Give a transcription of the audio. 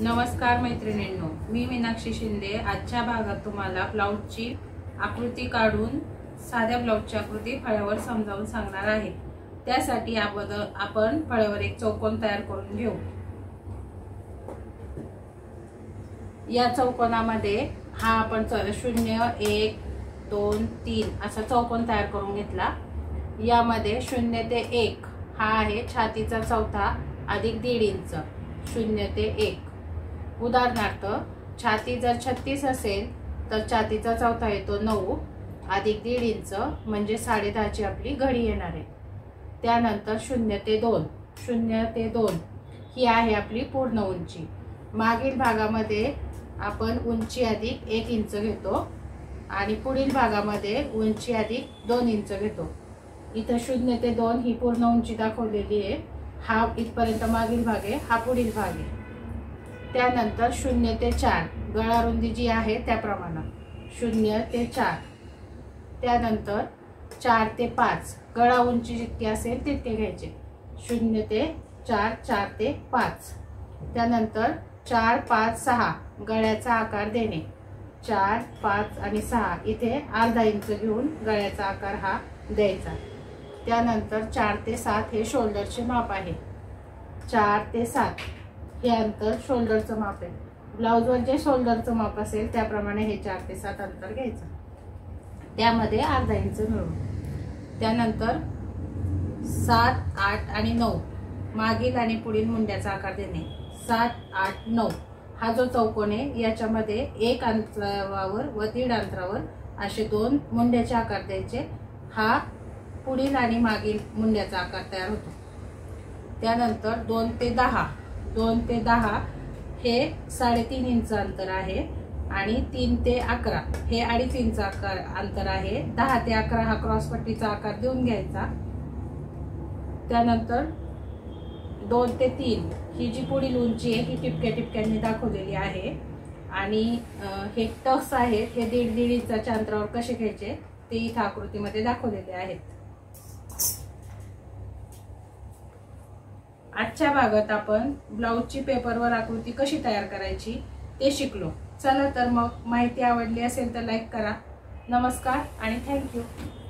नमस्कार मैत्रिणींनो, मी मीनाक्षी शिंदे आजच्या भागात तुम्हाला ब्लाउजची आकृती काढून साध्या ब्लाउजची आकृती फळ्यावर समजावून सांगणार आहे। त्यासाठी आपण फळ्यावर एक चौकोन तयार करून घेऊ। या चौकोनामध्ये हा आपण 0 1 2 3 असा चौकोन तयार करून घेतला। यामध्ये 0 ते 1 हा आहे छातीचा चौथा अधिक 1.5 इंच 0 ते 1। उदाहरणार्थ छाती जर 36 असेल तर छातीचा चौथा येतो 9 अधिक 1.5 इंच म्हणजे 10.5 ची आपली घडी येणार आहे। त्यानंतर 0 ते 2 ही आहे आपली पूर्ण उंची। मागील भागामध्ये आपण उंची अधिक 1 इंच घेतो आणि पुढील भागामध्ये उंची अधिक 2 इंच घेतो। इथे 0 ते 2 ही पूर्ण उंची दाखवलेली आहे। हा इथपर्यंत मागील भाग आहे, हा पुढील भाग आहे। त्यानंतर 0 ते 4 गळा रुंदी जी आहे त्याप्रमाणे 0 ते 4। त्यानंतर 4 ते 5 गळा उंची जितकी असेल तितके घ्यायचे 0 ते 4 4 ते 5। त्यानंतर 4 5 6 गळ्याचा आकार देणे 4 5 आणि 6 इथे अर्धा इंच घेऊन गळ्याचा आकार हा द्यायचा। त्यानंतर 4 ते 7 हे शोल्डरचे माप आहे। 4 ते 7 हे अंतर शोल्डरचं माप आहे। ब्लाउजवर जे शोल्डरचं माप असेल त्याप्रमाणे हे 4 ते 7 अंतर घ्यायचं, त्यामध्ये अर्धा इंच मिळवू। त्यानंतर 7 8 आणि 9 मागील आणि पुढील मुंड्याचा आकार देणे 7 8 9 हा जो चौकोन आहे याच्यामध्ये 1 अंतरावर व 1.5 अंतरावर असे 2 मुंड्याचे आकार द्यायचे। हा पुढील आणि मागील मुंड्याचा आकार तयार होतो। त्यानंतर 2 ते 10 हे 3.5 इंच अंतर आहे आणि 3 ते 11 हे 2.5 इंच अंतर आहे। 10 ते 11 हा क्रॉस पट्टीचा आकार देऊन घ्यायचा। त्यानंतर 2 ते 3 ही जी पुढील उंची आहे ही टिपक्या टिपक्यांनी दाखवलेली आहे आणि हे टक्स आहेत हे 1.5 इंचाच्या अंतरावर कसे घ्यायचे ते इथं आकृतीमध्ये दाखवलेले आहेत। आजच्या भागात आपण ब्लाउजची पेपरवर आकृती कशी तयार करायची ते शिकलो। चला तर मग माहिती आवडली असेल तर लाईक करा। नमस्कार आणि थँक्यू।